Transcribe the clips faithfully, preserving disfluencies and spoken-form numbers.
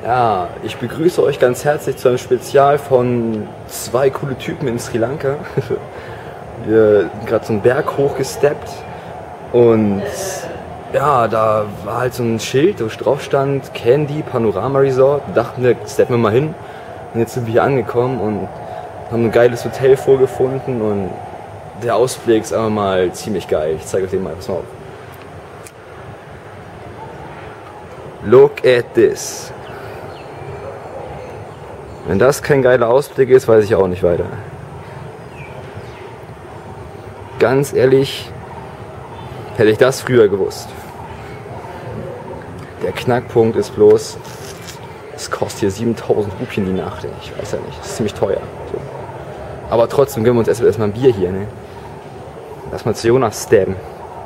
Ja, ich begrüße euch ganz herzlich zu einem Spezial von zwei coole Typen in Sri Lanka. Wir sind gerade so einen Berg hochgesteppt und ja, da war halt so ein Schild, wo drauf stand Candy Panorama Resort. Da dachten wir, steppen wir mal hin. Und jetzt sind wir hier angekommen und haben ein geiles Hotel vorgefunden und der Ausblick ist einfach mal ziemlich geil. Ich zeige euch den mal, pass mal auf. Look at this. Wenn das kein geiler Ausblick ist, weiß ich auch nicht weiter. Ganz ehrlich, hätte ich das früher gewusst. Der Knackpunkt ist bloß, es kostet hier siebentausend Rupien die Nacht. Ich weiß ja nicht, das ist ziemlich teuer. So. Aber trotzdem gönnen wir uns erstmal erst ein Bier hier. Ne? Lass mal zu Jonas stabben.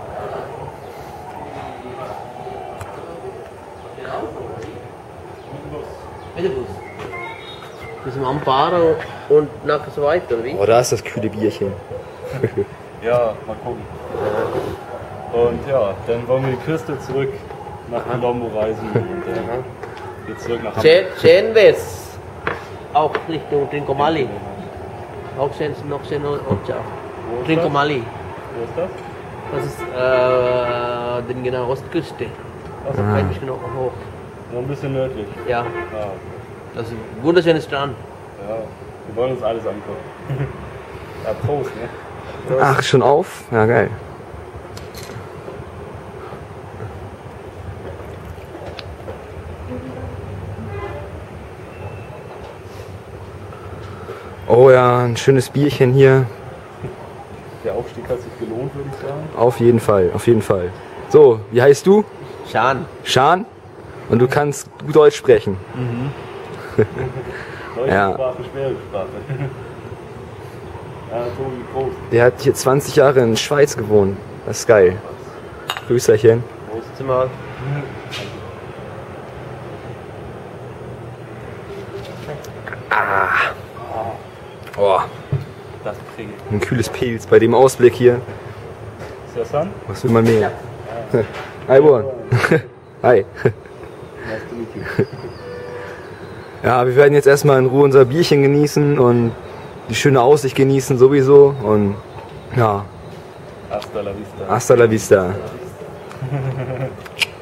Wir sind am Fahren und nachher so weiter, oder wie? Oh, da ist das kühle Bierchen. Ja, mal gucken. Und ja, dann wollen wir die Küste zurück nach Colombo reisen und äh, geht zurück nach Schön, schön wär's. Auch Richtung Trincomalee. Auch schön, noch schön Ortschaft. Trincomalee. Wo ist das? Das ist äh, die genau Ostküste. Also Ah. ein bisschen noch hoch. Noch ein bisschen nördlich. Ja, Ja, das ist ein wunderschönes Strand. ja. Wir wollen uns alles angucken. Ja, Prost, ne? Ach, schon auf? Ja, geil. Oh ja, ein schönes Bierchen hier. Der Aufstieg hat sich gelohnt, würde ich sagen. Auf jeden Fall, auf jeden Fall. So, wie heißt du? Schan. Schan? Und du kannst gut Deutsch sprechen. Deutsche Ja. Sprache, schwere Sprache. Ja, Tobi, Prost. Der hat hier zwanzig Jahre in der Schweiz gewohnt. Das ist geil. Grüßerchen. Prost. Zimmer. Oh, Das kriege ich. ein kühles Pilz bei dem Ausblick hier. Ist das an? Was will man mehr? Hi, Born. Hi. Nice to meet you. Ja, wir werden jetzt erstmal in Ruhe unser Bierchen genießen und die schöne Aussicht genießen sowieso. Und ja, Hasta la vista. hasta la vista.